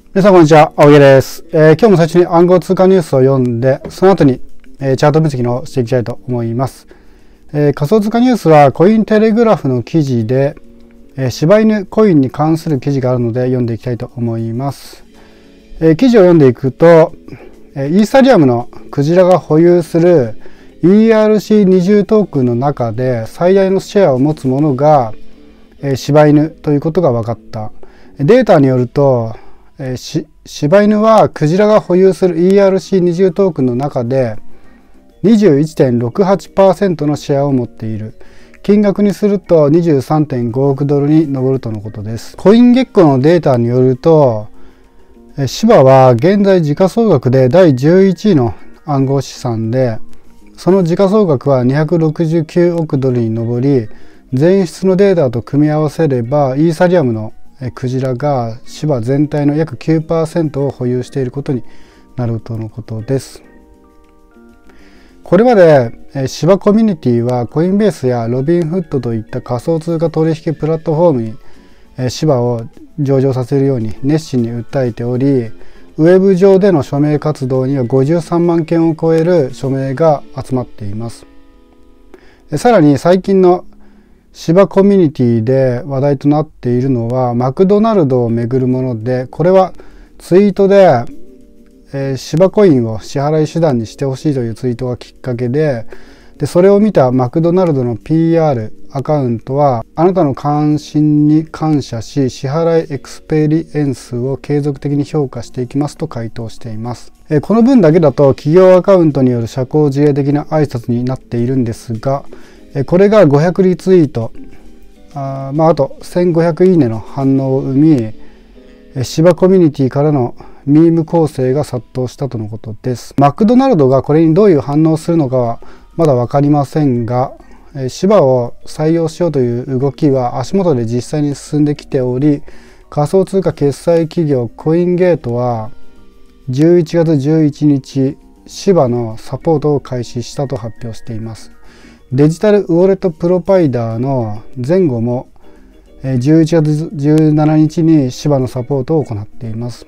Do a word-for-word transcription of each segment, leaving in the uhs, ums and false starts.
皆さんこんにちは、青木です、えー。今日も最初に暗号通貨ニュースを読んで、その後に、えー、チャート分析のしていきたいと思います。えー、仮想通貨ニュースはコインテレグラフの記事で、えー、柴犬コインに関する記事があるので読んでいきたいと思います。えー、記事を読んでいくと、えー、イーサリアムのクジラが保有する イーアールシーにじゅう トークンの中で最大のシェアを持つものが、えー、柴犬ということが分かった。データによると、えー、し柴犬はクジラが保有する イーアールシーにじゅう トークンの中で にじゅういちてんろくはちパーセント のシェアを持っている。金額にすると にじゅうさんてんごおくドルに上るとのことです。コインゲッコのデータによると、えー、柴は現在時価総額でだいじゅういちいの暗号資産で、その時価総額はにひゃくろくじゅうきゅうおくドルに上り、前出のデータと組み合わせればイーサリアムのクジラが柴全体の約 きゅうパーセント を保有していることになるとのことです。これまで柴コミュニティはコインベースやロビンフッドといった仮想通貨取引プラットフォームに柴を上場させるように熱心に訴えており、ウェブ上での署名活動にはごじゅうさんまんけんを超える署名が集まっています。さらに最近の柴コミュニティで話題となっているのはマクドナルドをめぐるもので、これはツイートで、えー、柴コインを支払い手段にしてほしいというツイートがきっかけで、でそれを見たマクドナルドの ピーアール アカウントは、あなたの関心に感謝し支払いエクスペリエンスを継続的に評価していきますと回答しています。えー、この文だけだと企業アカウントによる社交辞令的な挨拶になっているんですが、これがごひゃくリツイート、あ, まあ、あとせんごひゃくいいねの反応を生み、柴コミュニティからのミーム構成が殺到したとのことです。マクドナルドがこれにどういう反応をするのかはまだ分かりませんが、柴を採用しようという動きは足元で実際に進んできており、仮想通貨決済企業コインゲートはじゅういちがつじゅういちにち柴のサポートを開始したと発表しています。デジタルウォレットプロバイダーの前後もじゅういちがつじゅうしちにちに柴のサポートを行っています。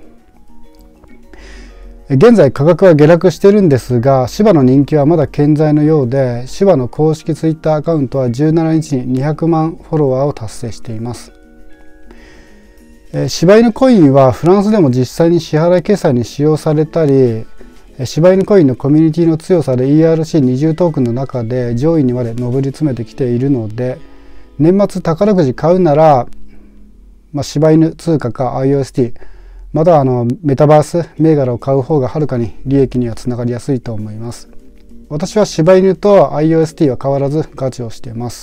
現在価格は下落しているんですが、柴の人気はまだ健在のようで、柴の公式ツイッターアカウントはじゅうしちにちににひゃくまんフォロワーを達成しています。柴犬コインはフランスでも実際に支払い決済に使用されたり、柴犬コインのコミュニティの強さで イーアールシーにじゅう トークンの中で上位にまで上り詰めてきているので、年末宝くじ買うなら、まあ、柴犬通貨か アイオーエスティー、 またはあのメタバース銘柄を買う方がはるかに利益にはつながりやすいと思います。私は柴犬と アイオーエスティー は変わらずガチをしています。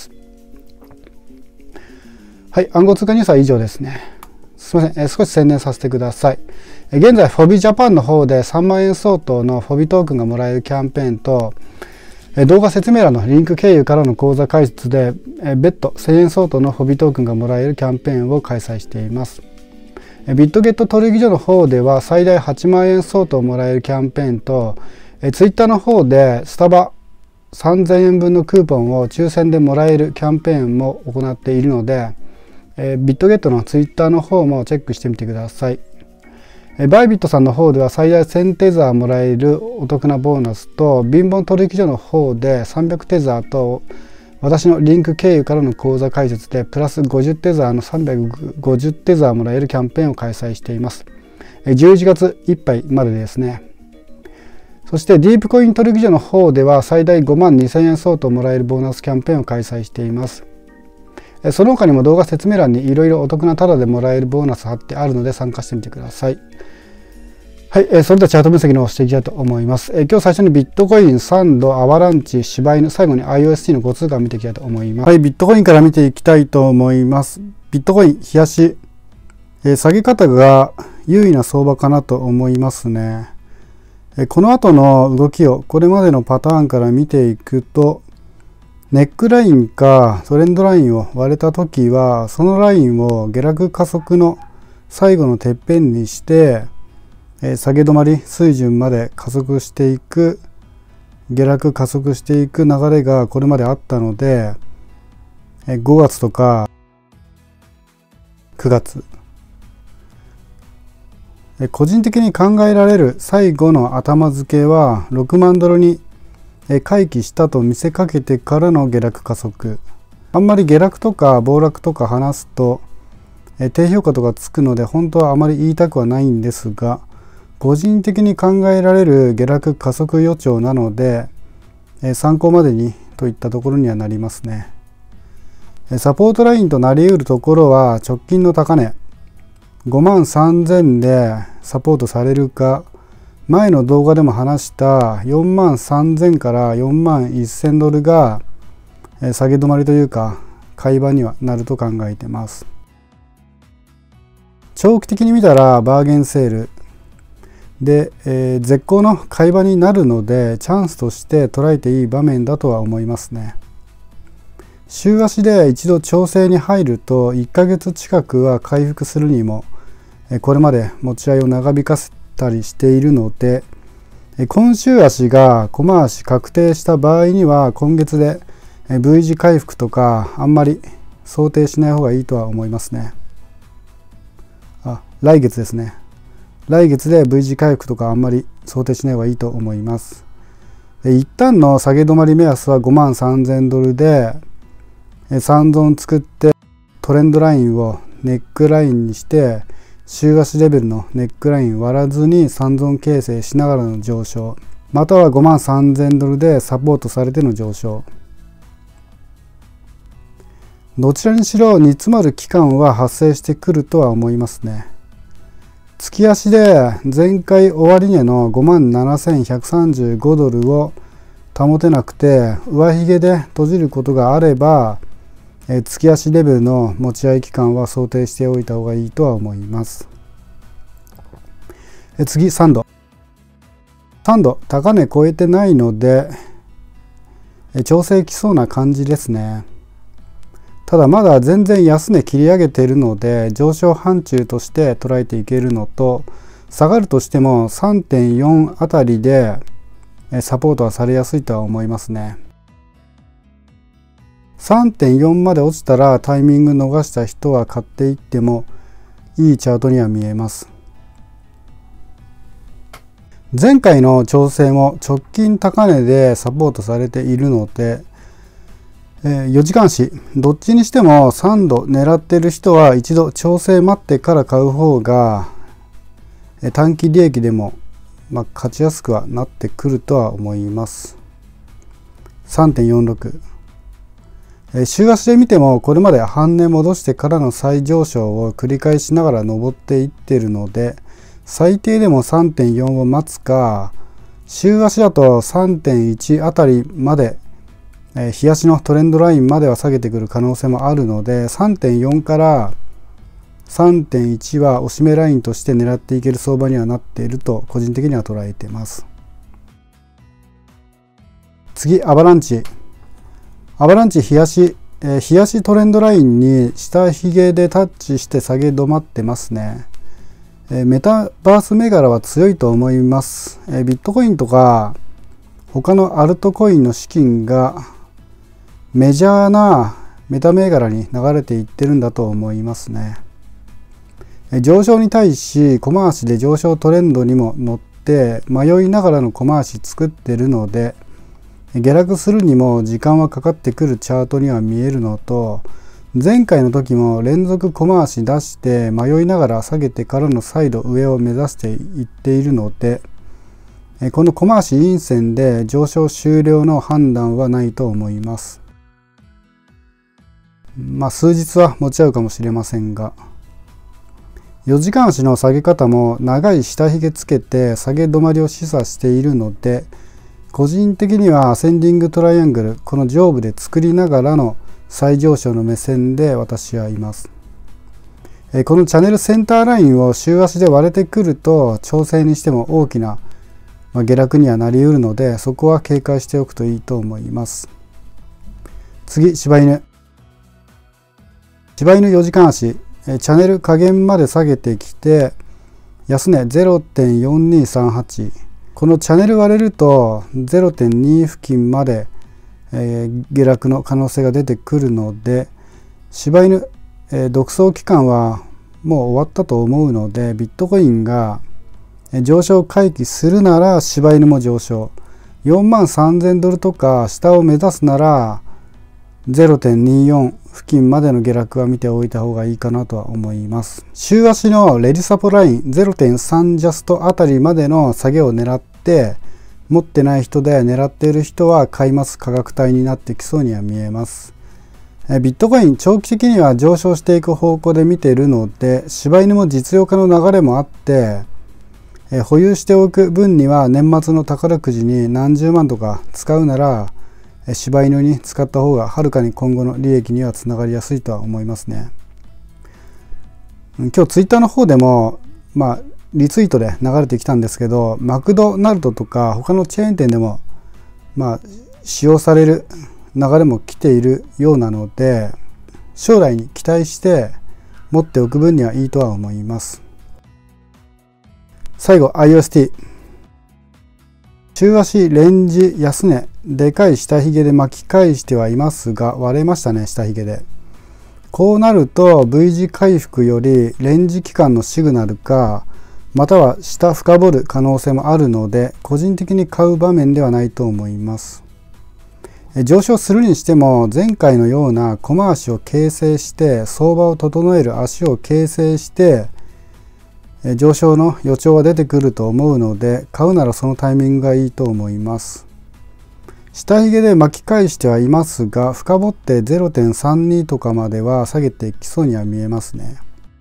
はい、暗号通貨ニュースは以上ですね。すみません、え少し宣伝させてください。現在、フォビジャパンの方でさんまんえん相当のフォビトークンがもらえるキャンペーンと、動画説明欄のリンク経由からの口座開設で別途せんえん相当のフォビトークンがもらえるキャンペーンを開催しています。ビットゲット取引所の方では最大はちまんえん相当もらえるキャンペーンと、ツイッターの方でスタバさんぜんえんぶんのクーポンを抽選でもらえるキャンペーンも行っているので、ビットゲットのツイッターの方もチェックしてみてください。バイビットさんの方では最大せんテザーもらえるお得なボーナスと、貧乏取引所の方でさんびゃくテザーと、私のリンク経由からの口座開設でプラスごじゅうテザーのさんびゃくごじゅうテザーもらえるキャンペーンを開催しています。じゅういちがついっぱいまでですね。そしてディープコイン取引所の方では最大ごまんにせんえん相当もらえるボーナスキャンペーンを開催しています。その他にも動画説明欄にいろいろお得なタダでもらえるボーナス貼ってあるので参加してみてください。はい、それではチャート分析の方をしていきたいと思います。今日最初にビットコイン、サンド、アバランチ、柴犬、最後に アイオーエスティー のご通貨を見ていきたいと思います。はい、ビットコインから見ていきたいと思います。ビットコイン、冷やし、え下げ方が優位な相場かなと思いますね。えこの後の動きをこれまでのパターンから見ていくと、ネックラインかトレンドラインを割れたときは、そのラインを下落加速の最後のてっぺんにして、下げ止まり水準まで加速していく、下落加速していく流れがこれまであったので、ごがつとかくがつ、 個人的に考えられる最後の頭付けはろくまんドルに回帰したと見せかけてからの下落加速。あんまり下落とか暴落とか話すと低評価とかつくので本当はあまり言いたくはないんですが、個人的に考えられる下落加速予兆なので参考までにといったところにはなりますね。サポートラインとなり得るところは直近の高値ごまんさんぜんでサポートされるか、前の動画でも話したよんまんさんぜんからよんまんせんドルが下げ止まりというか買い場にはなると考えています。長期的に見たらバーゲンセールで、えー、絶好の買い場になるのでチャンスとして捉えていい場面だとは思いますね。週足で一度調整に入るといっかげつ近くは回復するにもこれまで持ち合いを長引かせたりしているので、今週足が小回し確定した場合には今月で V 字回復とかあんまり想定しない方がいいとは思いますね。あ、来月ですね。来月で V 字回復とかあんまり想定しない方がいいと思います。一旦の下げ止まり目安はごまんさんぜんドルでさんゾーン作ってトレンドラインをネックラインにして週足レベルのネックライン割らずにさんゾーン形成しながらの上昇、またはごまんさんぜんドルでサポートされての上昇、どちらにしろ煮詰まる期間は発生してくるとは思いますね。月足で前回終値のごまんななせんひゃくさんじゅうごドルを保てなくて上髭で閉じることがあれば月足レベルの持ち合い期間は想定しておいた方がいいとは思います。次さんド。さんド高値超えてないので調整きそうな感じですね。ただまだ全然安値切り上げているので上昇範疇として捉えていけるのと、下がるとしても さんてんよん あたりでサポートはされやすいとは思いますね。さんてんよん まで落ちたらタイミング逃した人は買っていってもいいチャートには見えます。前回の調整も直近高値でサポートされているので、よじかん足どっちにしてもさんド狙っている人は一度調整待ってから買う方が短期利益でもまあ勝ちやすくはなってくるとは思います。さんてんよんろく。週足で見てもこれまで半値戻してからの再上昇を繰り返しながら上っていっているので、最低でも さんてんよん を待つか、週足だと さんてんいち あたりまで日足のトレンドラインまでは下げてくる可能性もあるので、 さんてんよん から さんてんいち は押し目ラインとして狙っていける相場にはなっていると個人的には捉えています。次アバランチ。アバランチ日足、えー、日足トレンドラインに下髭でタッチして下げ止まってますね。えー、メタバース銘柄は強いと思います。えー、ビットコインとか他のアルトコインの資金がメジャーなメタ銘柄に流れていってるんだと思いますね。えー、上昇に対し小回しで上昇トレンドにも乗って迷いながらの小回し作ってるので、下落するにも時間はかかってくるチャートには見えるのと、前回の時も連続小回し出して迷いながら下げてからの再度上を目指していっているので、この小回し陰線で上昇終了の判断はないと思います。まあ数日は持ち合うかもしれませんが、よじかん足の下げ方も長い下髭つけて下げ止まりを示唆しているので、個人的にはアセンディングトライアングル、この上部で作りながらの再上昇の目線で私はいます。このチャンネルセンターラインを週足で割れてくると調整にしても大きな下落にはなりうるので、そこは警戒しておくといいと思います。次柴犬。柴犬よじかん足、チャンネル下限まで下げてきて安値 ゼロてんよんにさんはち、このチャンネル割れると ゼロてんに 付近まで、えー、下落の可能性が出てくるので、柴犬、えー、独走期間はもう終わったと思うので、ビットコインが上昇回帰するなら柴犬も上昇。よんまんさんぜんドルとか下を目指すなら ゼロてんにじゅうよん 付近までの下落は見ておいた方がいいかなとは思います。週足のレジサポライン ゼロてんさん ジャストあたりまでの下げを狙って、持ってない人で狙っている人は買います価格帯になってきそうには見えます。ビットコイン長期的には上昇していく方向で見ているので、柴犬も実用化の流れもあって、保有しておく分には年末の宝くじに何十万とか使うなら柴犬に使った方がはるかに今後の利益にはつながりやすいとは思いますね。今日ツイッターの方でもまあリツイートで流れてきたんですけど、マクドナルドとか他のチェーン店でもまあ使用される流れも来ているようなので、将来に期待して持っておく分にはいいとは思います。最後 アイオーエスティー。週足レンジ安値、でかい下髭で巻き返してはいますが割れましたね、下髭で。こうなると V 字回復よりレンジ期間のシグナルか、または下深掘る可能性もあるので、個人的に買う場面ではないと思います。上昇するにしても前回のような小回しを形成して相場を整える足を形成して上昇の予兆は出てくると思うので、買うならそのタイミングがいいと思います。下髭で巻き返してはいますが、深掘って ゼロてんさんに とかまでは下げていきそうには見えますね。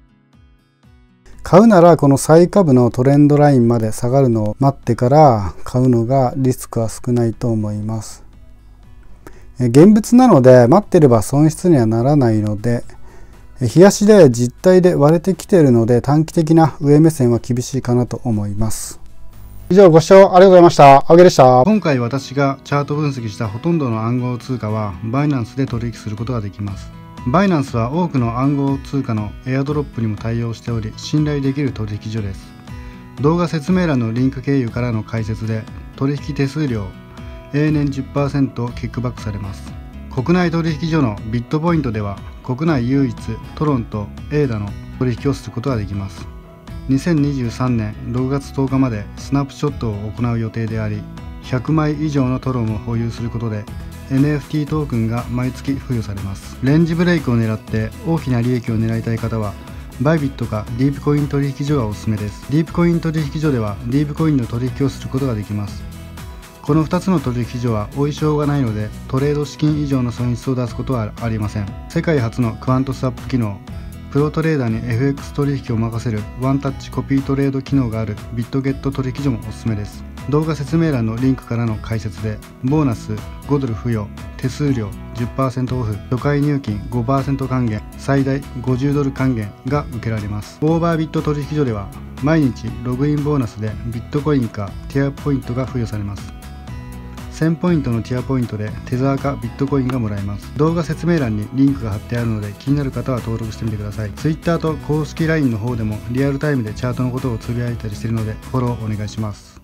買うならこの最下部のトレンドラインまで下がるのを待ってから買うのがリスクは少ないと思います。現物なので待ってれば損失にはならないので、日足で実体で割れてきているので短期的な上目線は厳しいかなと思います。以上ご視聴ありがとうございました。青木でした。今回私がチャート分析したほとんどの暗号通貨はバイナンスで取引することができます。バイナンスは多くの暗号通貨のエアドロップにも対応しており、信頼できる取引所です。動画説明欄のリンク経由からの解説で取引手数料永年 じゅっパーセント キックバックされます。国内取引所のビットポイントでは国内唯一トロンとエーダの取引をすることができます。にせんにじゅうさんねんろくがつとおかまでスナップショットを行う予定であり、ひゃくまい以上のトロンを保有することで エヌエフティー トークンが毎月付与されます。レンジブレイクを狙って大きな利益を狙いたい方はバイビットかディープコイン取引所がおすすめです。ディープコイン取引所ではディープコインの取引をすることができます。このふたつの取引所は追い証がないのでトレード資金以上の損失を出すことはありません。世界初のクワントスワップ機能、プロトレーダーに エフエックス 取引を任せるワンタッチコピートレード機能があるビットゲット取引所もおすすめです。動画説明欄のリンクからの解説でボーナスごドル付与、手数料 じゅっパーセント オフ、初回入金 ごパーセント 還元、最大ごじゅうドル還元が受けられます。オーバービット取引所では毎日ログインボーナスでビットコインかティアポイントが付与されます。せんポイントのティアポイントでテザーかビットコインがもらえます。動画説明欄にリンクが貼ってあるので気になる方は登録してみてください。Twitter と公式 ライン の方でもリアルタイムでチャートのことをつぶやいたりしているのでフォローお願いします。